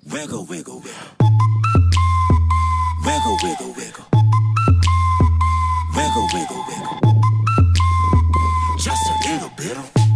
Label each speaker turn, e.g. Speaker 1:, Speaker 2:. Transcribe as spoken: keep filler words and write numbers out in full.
Speaker 1: Wiggle, wiggle, wiggle. Wiggle, wiggle, wiggle. Wiggle, wiggle, wiggle. Just a little bit of